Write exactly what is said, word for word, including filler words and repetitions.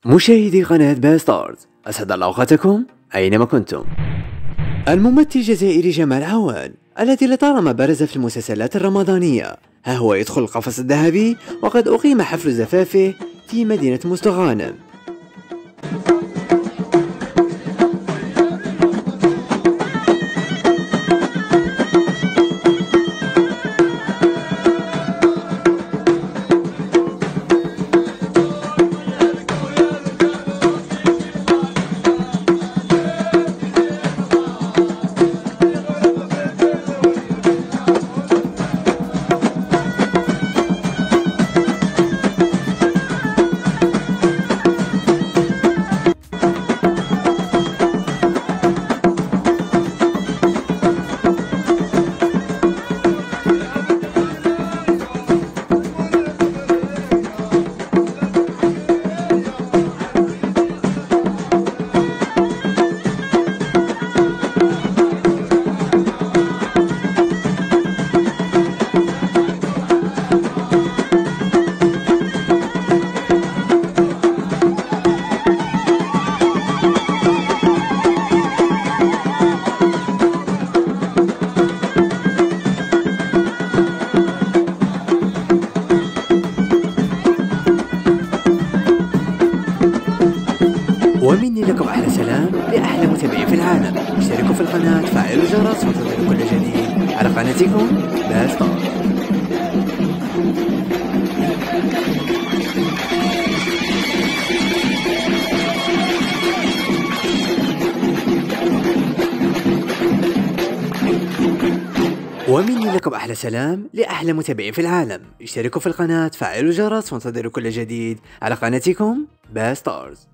مشاهدي قناة باستارز، أسعد الله أوقاتكم أينما كنتم. الممثل الجزائري جمال عوان الذي لطالما برز في المسلسلات الرمضانية ها هو يدخل القفص الذهبي، وقد أقيم حفل زفافه في مدينة مستغانم. ومني لكم أحلى سلام لأحلى متابعين في العالم. اشتركوا في القناة، فعلوا الجرس وانتظروا كل جديد على قناتكم باستارز. ومني لكم أحلى سلام لأحلى متابعين في العالم. اشتركوا في القناة، فعلوا الجرس وانتظروا كل جديد على قناتكم باستارز.